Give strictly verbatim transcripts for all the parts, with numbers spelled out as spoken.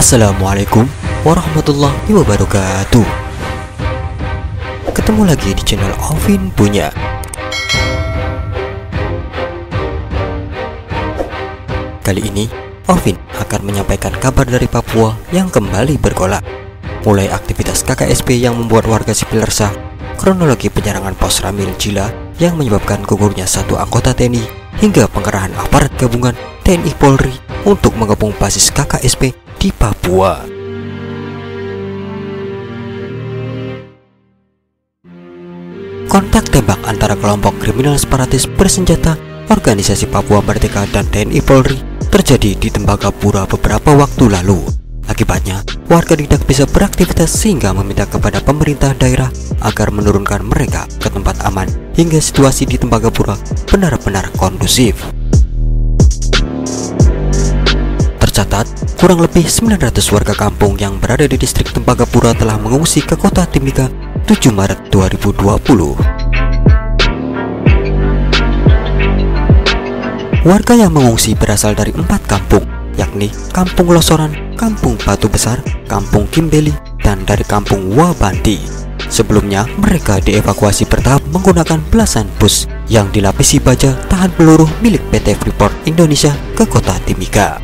Assalamualaikum warahmatullahi wabarakatuh. Ketemu lagi di channel Alvin Punya. Kali ini Alvin akan menyampaikan kabar dari Papua yang kembali bergolak. Mulai aktivitas K K S P yang membuat warga sipil resah, kronologi penyerangan pos Ramil Jila yang menyebabkan gugurnya satu anggota T N I, hingga pengerahan aparat gabungan T N I Polri untuk mengepung basis K K S P di Papua. Kontak tembak antara kelompok kriminal separatis bersenjata Organisasi Papua Merdeka dan T N I Polri terjadi di Tembagapura beberapa waktu lalu. Akibatnya, warga tidak bisa beraktivitas sehingga meminta kepada pemerintah daerah agar menurunkan mereka ke tempat aman hingga situasi di Tembagapura benar-benar kondusif. Tercatat, kurang lebih sembilan ratus warga kampung yang berada di distrik Tembagapura telah mengungsi ke kota Timika tujuh Maret dua ribu dua puluh. Warga yang mengungsi berasal dari empat kampung, yakni Kampung Losoran, Kampung Batu Besar, Kampung Kimbeli, dan dari Kampung Wabanti. Sebelumnya, mereka dievakuasi bertahap menggunakan belasan bus yang dilapisi baja tahan peluru milik P T Freeport Indonesia ke kota Timika.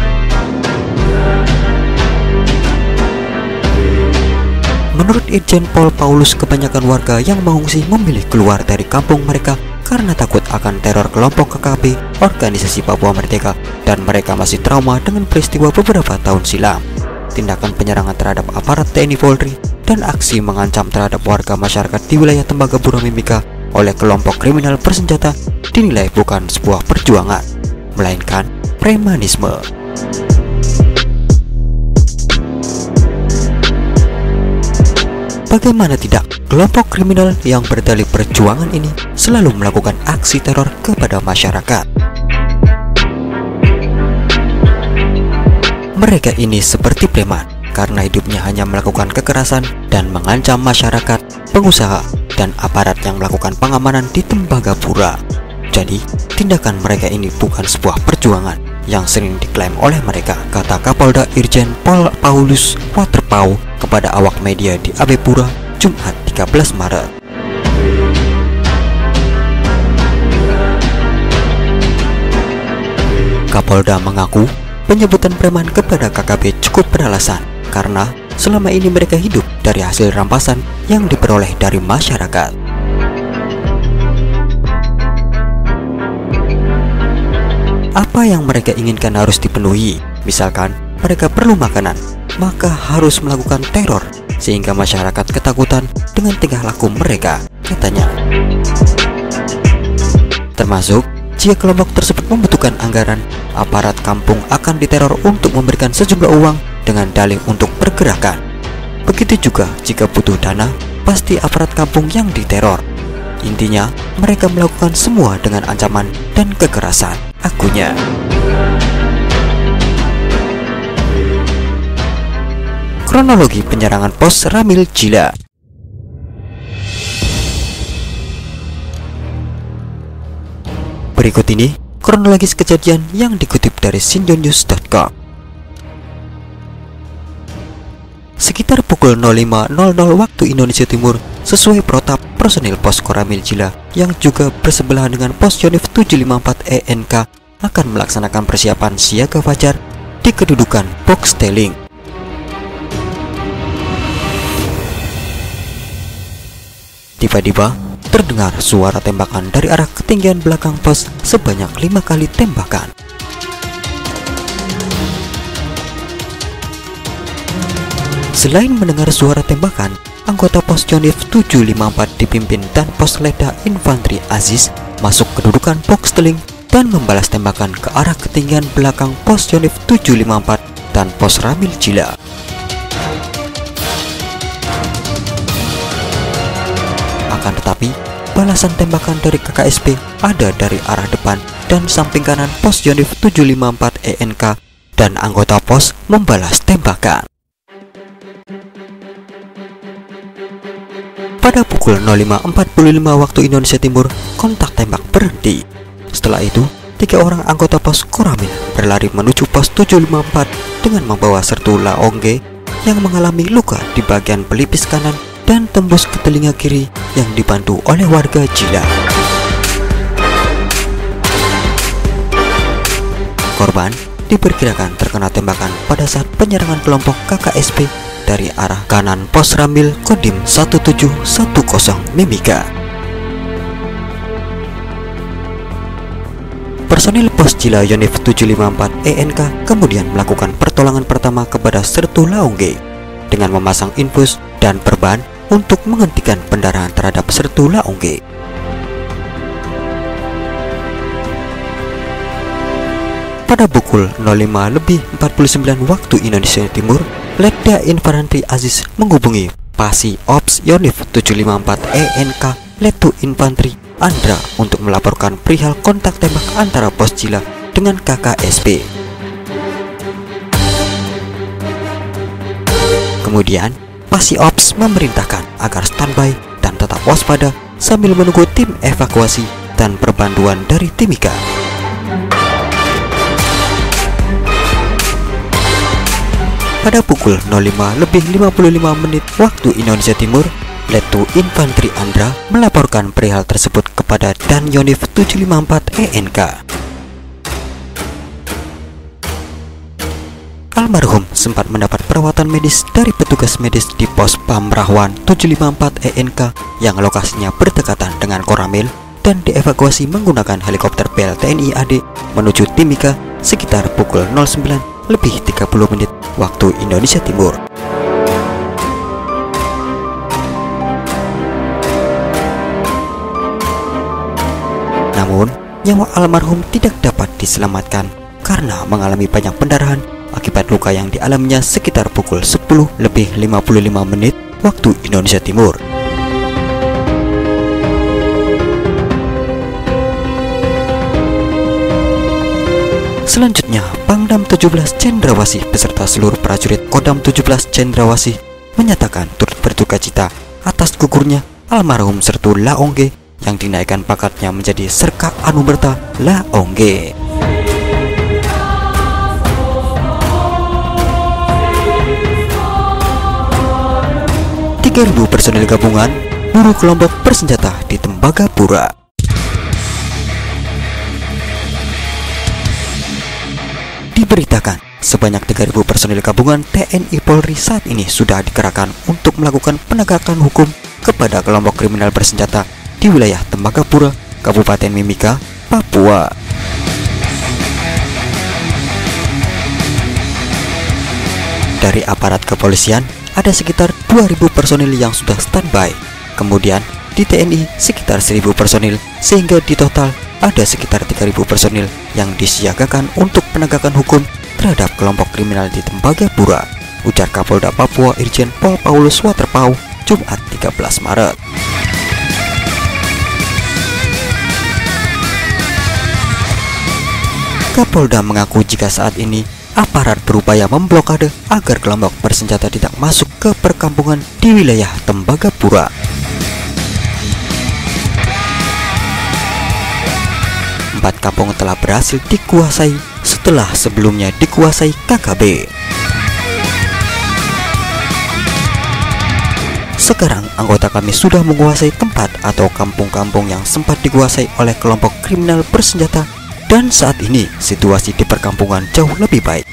Menurut Irjen Pol Paulus, kebanyakan warga yang mengungsi memilih keluar dari kampung mereka karena takut akan teror kelompok K K B Organisasi Papua Merdeka, dan mereka masih trauma dengan peristiwa beberapa tahun silam. Tindakan penyerangan terhadap aparat T N I Polri dan aksi mengancam terhadap warga masyarakat di wilayah Tembagapura Mimika oleh kelompok kriminal bersenjata dinilai bukan sebuah perjuangan, melainkan premanisme. Bagaimana tidak, kelompok kriminal yang berdalih perjuangan ini selalu melakukan aksi teror kepada masyarakat. Mereka ini seperti preman karena hidupnya hanya melakukan kekerasan dan mengancam masyarakat, pengusaha, dan aparat yang melakukan pengamanan di Tembagapura. Jadi, tindakan mereka ini bukan sebuah perjuangan yang sering diklaim oleh mereka, kata Kapolda Irjen Pol Paulus Waterpau kepada awak media di Abepura Jumat tiga belas Maret. Kapolda mengaku penyebutan preman kepada K K B cukup beralasan karena selama ini mereka hidup dari hasil rampasan yang diperoleh dari masyarakat. Apa yang mereka inginkan harus dipenuhi. Misalkan mereka perlu makanan, maka harus melakukan teror sehingga masyarakat ketakutan dengan tingkah laku mereka, katanya. Termasuk jika kelompok tersebut membutuhkan anggaran, aparat kampung akan diteror untuk memberikan sejumlah uang dengan dalih untuk pergerakan. Begitu juga jika butuh dana, pasti aparat kampung yang diteror. Intinya, mereka melakukan semua dengan ancaman dan kekerasan, akunya. Kronologi penyerangan pos Ramil Jila. Berikut ini kronologis kejadian yang dikutip dari sindonews titik com. Sekitar pukul nol lima nol nol waktu Indonesia Timur, sesuai protap, personil pos Koramil Jila yang juga bersebelahan dengan pos Yonif tujuh lima empat E N K akan melaksanakan persiapan siaga fajar di kedudukan box tailing. Tiba-tiba terdengar suara tembakan dari arah ketinggian belakang pos sebanyak lima kali tembakan. Selain mendengar suara tembakan, anggota pos Yonif tujuh lima empat dipimpin dan pos Leda Infantri Aziz masuk kedudukan box teling dan membalas tembakan ke arah ketinggian belakang pos Yonif tujuh lima empat dan pos Ramil Jila. Akan tetapi, balasan tembakan dari K K S P ada dari arah depan dan samping kanan pos Yonif tujuh lima empat E N K, dan anggota pos membalas tembakan. Pada pukul nol lima empat puluh lima waktu Indonesia Timur, kontak tembak berhenti. Setelah itu, tiga orang anggota pos Koramil berlari menuju pos tujuh lima empat dengan membawa Sertu Laongge yang mengalami luka di bagian pelipis kanan dan tembus ke telinga kiri yang dibantu oleh warga Jila. Korban diperkirakan terkena tembakan pada saat penyerangan kelompok K K S P dari arah kanan pos Ramil Kodim satu tujuh satu nol Mimika. Personil pos Jila Yonif tujuh lima empat E N K kemudian melakukan pertolongan pertama kepada Sertu Laongge dengan memasang infus dan perban untuk menghentikan pendarahan terhadap Sertu Laongge. Pada pukul nol lima lebih empat puluh sembilan waktu Indonesia Timur, Letda Infantri Aziz menghubungi Pasi Ops Yonif tujuh lima empat E N K Letu Infantri Andra untuk melaporkan perihal kontak tembak antara pos Jila dengan K K S P. Kemudian, Pasi Ops memerintahkan agar standby dan tetap waspada sambil menunggu tim evakuasi dan perbantuan dari Timika. Pada pukul nol lima lebih lima puluh lima menit waktu Indonesia Timur, Letu Infantri Andra melaporkan perihal tersebut kepada Dan Yonif tujuh lima empat E N K. Almarhum sempat mendapat perawatan medis dari petugas medis di pos Pamrahwan tujuh lima empat E N K yang lokasinya berdekatan dengan Koramil dan dievakuasi menggunakan helikopter P L T N I A D menuju Timika sekitar pukul nol sembilan lebih tiga puluh menit waktu Indonesia Timur. Namun, nyawa almarhum tidak dapat diselamatkan karena mengalami banyak pendarahan akibat luka yang dialaminya sekitar pukul sepuluh lebih lima puluh lima menit waktu Indonesia Timur. Selanjutnya, Pangdam tujuh belas Cendrawasih beserta seluruh prajurit Kodam tujuh belas Cendrawasih menyatakan turut berduka cita atas gugurnya almarhum Sertu Laongge yang dinaikkan pangkatnya menjadi Serka Anumerta Laongge. tiga ribu personil gabungan buruh kelompok bersenjata di Tembagapura. Diberitakan sebanyak tiga ribu personil gabungan T N I Polri saat ini sudah dikerahkan untuk melakukan penegakan hukum kepada kelompok kriminal bersenjata di wilayah Tembagapura, Kabupaten Mimika, Papua. Dari aparat kepolisian, ada sekitar dua ribu personil yang sudah standby. Kemudian di T N I sekitar seribu personil, sehingga di total ada sekitar tiga ribu personil yang disiagakan untuk penegakan hukum terhadap kelompok kriminal di Tembagapura, ujar Kapolda Papua Irjen Pol Paulus Waterpau Jumat tiga belas Maret. Kapolda mengaku jika saat ini aparat berupaya memblokade agar kelompok bersenjata tidak masuk ke perkampungan di wilayah Tembagapura. Empat kampung telah berhasil dikuasai setelah sebelumnya dikuasai K K B. Sekarang anggota kami sudah menguasai tempat atau kampung-kampung yang sempat dikuasai oleh kelompok kriminal bersenjata, dan saat ini situasi di perkampungan jauh lebih baik.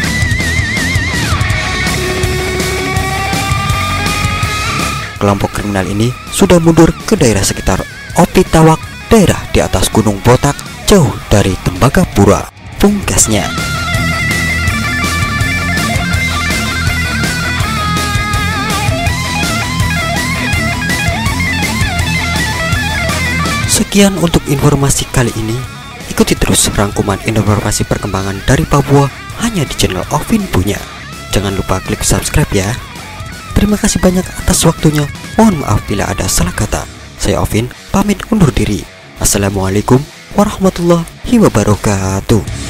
Kelompok kriminal ini sudah mundur ke daerah sekitar Opitawak, daerah di atas Gunung Botak, jauh dari Tembagapura, pungkasnya. Sekian untuk informasi kali ini. Ikuti terus rangkuman informasi perkembangan dari Papua hanya di channel Ovin Punya. Jangan lupa klik subscribe ya. Terima kasih banyak atas waktunya. Mohon maaf bila ada salah kata. Saya Ovin pamit undur diri. Assalamualaikum warahmatullahi wabarakatuh.